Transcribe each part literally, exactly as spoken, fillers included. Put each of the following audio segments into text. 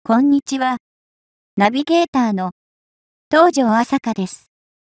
こんにちは。ナビゲーターの東條朝香です。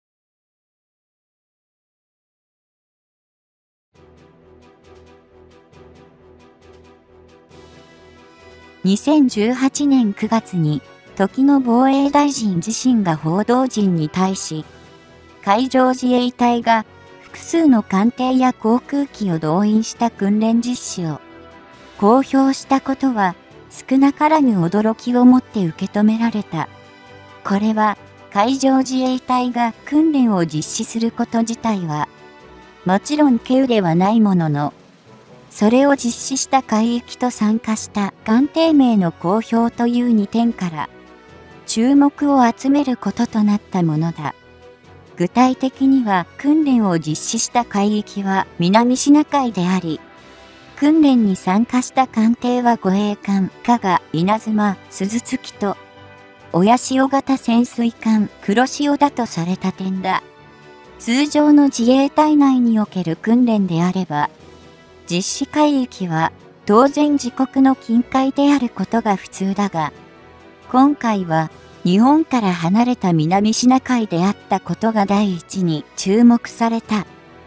にせんじゅうはちねんくがつに時の防衛大臣自身が報道陣に対し、海上自衛隊が複数の艦艇や航空機を動員した訓練実施を公表したことは少なからぬ驚きをもって受け止められた。これは海上自衛隊が訓練を実施すること自体はもちろん稀有ではないものの、それを実施した海域と参加した艦艇名の公表というにてんから注目を集めることとなったものだ。具体的には訓練を実施した海域は南シナ海であり、訓練に参加した艦艇は護衛艦加賀稲妻鈴月と親潮型潜水艦黒潮だとされた点だ。通常の自衛隊内における訓練であれば、実施海域は当然自国の近海であることが普通だが、今回は日本から離れた南シナ海であったことが第一に注目された。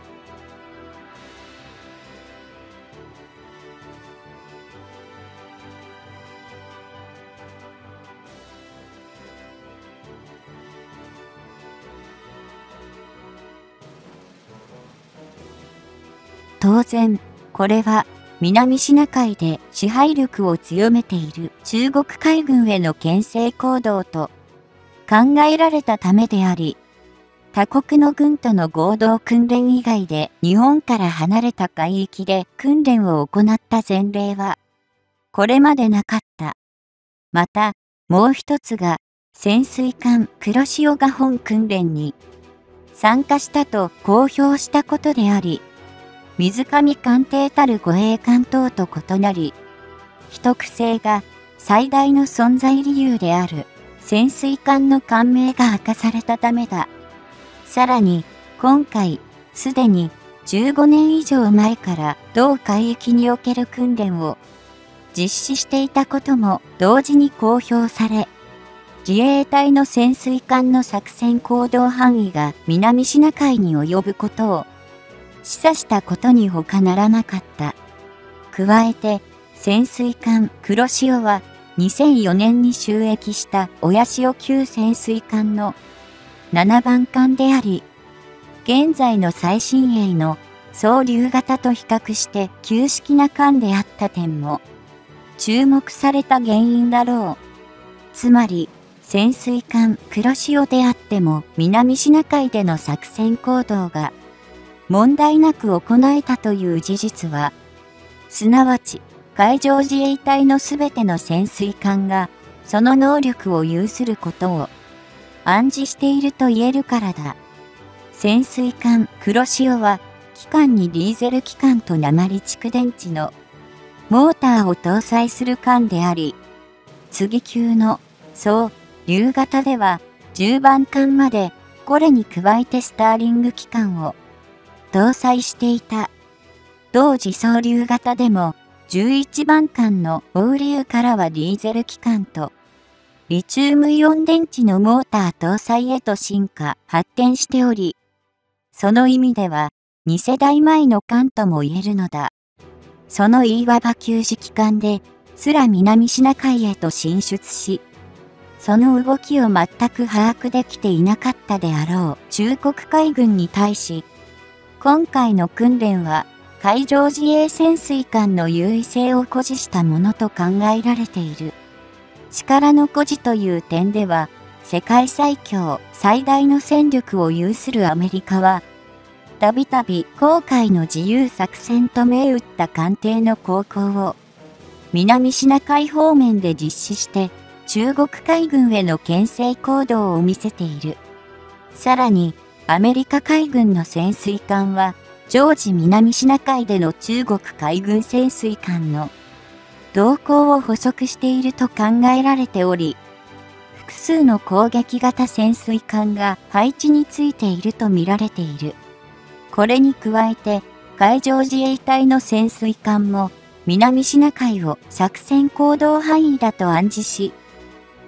当然、これは南シナ海で支配力を強めている中国海軍への牽制行動と考えられたためであり、他国の軍との合同訓練以外で日本から離れた海域で訓練を行った前例はこれまでなかった。また、もう一つが潜水艦黒潮が本訓練に参加したと公表したことであり、水上艦艇たる護衛艦等と異なり、秘匿性が最大の存在理由である潜水艦の艦名が明かされたためだ。さらに、今回、すでにじゅうごねん以上前から同海域における訓練を実施していたことも同時に公表され、自衛隊の潜水艦の作戦行動範囲が南シナ海に及ぶことを示唆したことに他ならなかった。加えて、潜水艦黒潮はにせんよねんに就役した親潮級潜水艦のななばん艦であり、現在の最新鋭の総竜型と比較して旧式な艦であった点も注目された原因だろう。つまり、潜水艦黒潮であっても南シナ海での作戦行動が問題なく行えたという事実は、すなわち海上自衛隊のすべての潜水艦がその能力を有することを暗示していると言えるからだ。潜水艦黒潮は機関にディーゼル機関と鉛蓄電池のモーターを搭載する艦であり、次級の総竜型ではじゅうばん艦まで、これに加えてスターリング機関を搭載していた。同時総竜型でもじゅういちばん艦の欧竜からはディーゼル機関とリチウムイオン電池のモーター搭載へと進化発展しており、その意味ではにせだいまえの艦とも言えるのだ。そのいわば旧式艦ですら南シナ海へと進出し、その動きを全く把握できていなかったであろう中国海軍に対し、今回の訓練は海上自衛潜水艦の優位性を誇示したものと考えられている。力の誇示という点では、世界最強最大の戦力を有するアメリカは、たびたび航海の自由作戦と銘打った艦艇の航行を南シナ海方面で実施して中国海軍への牽制行動を見せている。さらに、アメリカ海軍の潜水艦は、常時南シナ海での中国海軍潜水艦の動向を捕捉していると考えられており、複数の攻撃型潜水艦が配置についていると見られている。これに加えて、海上自衛隊の潜水艦も南シナ海を作戦行動範囲だと暗示し、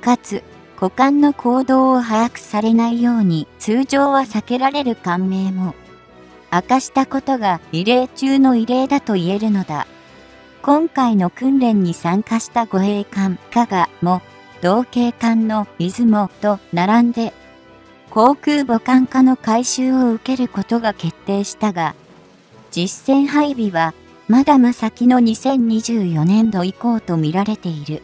かつ、股間の行動を把握されないように通常は避けられる艦名も明かしたことが異例中の異例だと言えるのだ。今回の訓練に参加した護衛艦加賀も同型艦の出雲と並んで航空母艦化の改修を受けることが決定したが、実戦配備はまだま先のにせんにじゅうよねんど以降と見られている。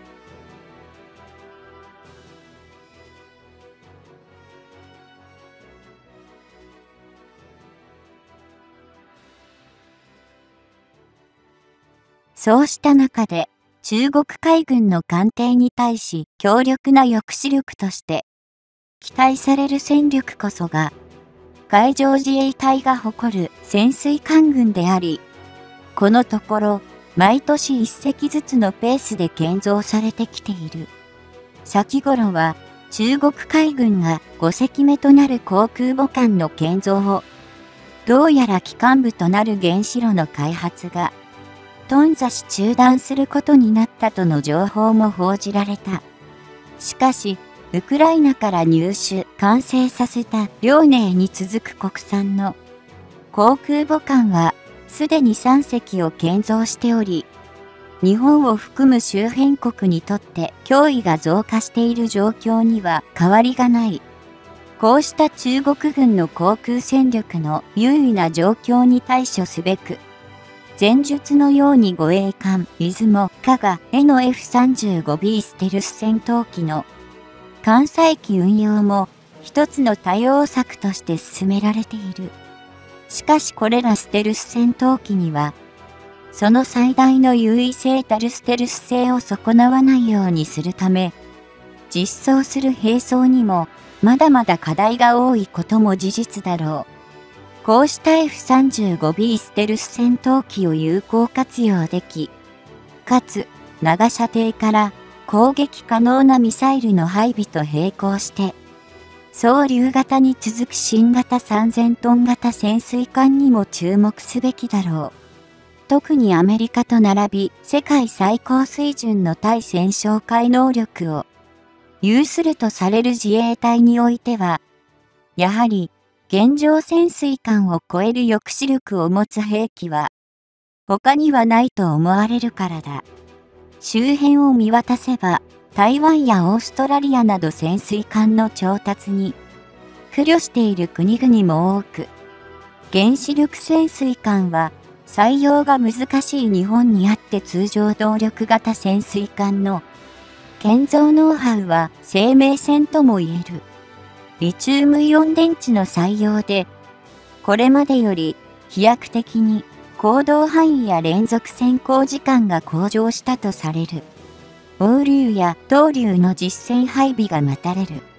そうした中で、中国海軍の艦艇に対し強力な抑止力として期待される戦力こそが海上自衛隊が誇る潜水艦群であり、このところ毎年いっせきずつのペースで建造されてきている。先頃は中国海軍がごせきめとなる航空母艦の建造を、どうやら基幹部となる原子炉の開発が頓挫し中断することになったとの情報も報じられた。しかし、ウクライナから入手、完成させた遼寧に続く国産の航空母艦はすでにさんせきを建造しており、日本を含む周辺国にとって脅威が増加している状況には変わりがない。こうした中国軍の航空戦力の優位な状況に対処すべく、前述のように護衛艦出雲加賀への エフさんじゅうごビー ステルス戦闘機の艦載機運用も一つの対応策として進められている。しかしこれらステルス戦闘機には、その最大の優位性たるステルス性を損なわないようにするため、実装する兵装にもまだまだ課題が多いことも事実だろう。こうした エフさんじゅうごビー ステルス戦闘機を有効活用でき、かつ長射程から攻撃可能なミサイルの配備と並行して、総竜型に続く新型さんぜんトン型潜水艦にも注目すべきだろう。特にアメリカと並び世界最高水準の対潜哨戒能力を有するとされる自衛隊においては、やはり現状潜水艦を超える抑止力を持つ兵器は他にはないと思われるからだ。周辺を見渡せば台湾やオーストラリアなど潜水艦の調達に苦慮している国々も多く、原子力潜水艦は採用が難しい日本にあって通常動力型潜水艦の建造ノウハウは生命線とも言える。リチウムイオン電池の採用で、これまでより飛躍的に行動範囲や連続潜航時間が向上したとされる。欧流や東流の実戦配備が待たれる。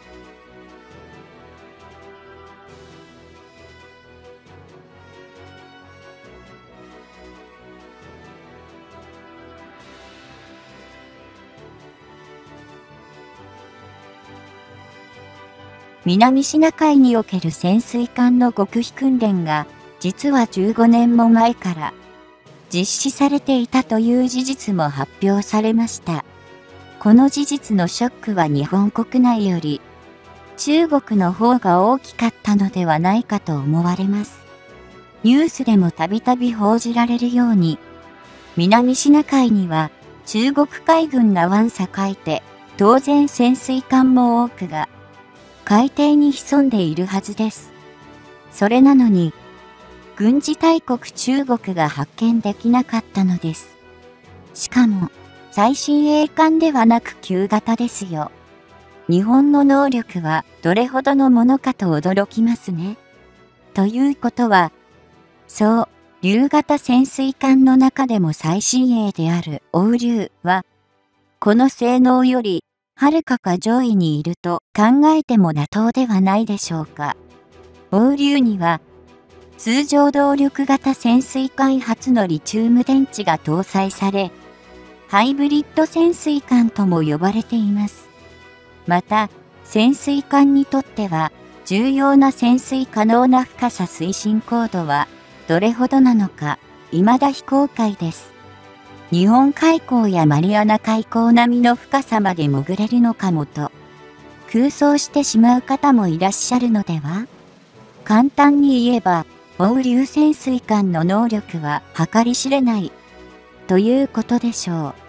南シナ海における潜水艦の極秘訓練が実はじゅうごねんも前から実施されていたという事実も発表されました。この事実のショックは日本国内より中国の方が大きかったのではないかと思われます。ニュースでもたびたび報じられるように、南シナ海には中国海軍がわんさかいて、当然潜水艦も多くが海底に潜んでいるはずです。それなのに、軍事大国中国が発見できなかったのです。しかも、最新鋭艦ではなく旧型ですよ。日本の能力はどれほどのものかと驚きますね。ということは、そう、竜型潜水艦の中でも最新鋭である欧竜は、この性能より、はるかか上位にいると考えても妥当ではないでしょうか。欧竜には、通常動力型潜水艦初のリチウム電池が搭載され、ハイブリッド潜水艦とも呼ばれています。また、潜水艦にとっては、重要な潜水可能な深さ推進高度は、どれほどなのか、未だ非公開です。 日本海溝やマリアナ海溝並みの深さまで潜れるのかもと、空想してしまう方もいらっしゃるのでは？簡単に言えば、応流潜水艦の能力は計り知れない、ということでしょう。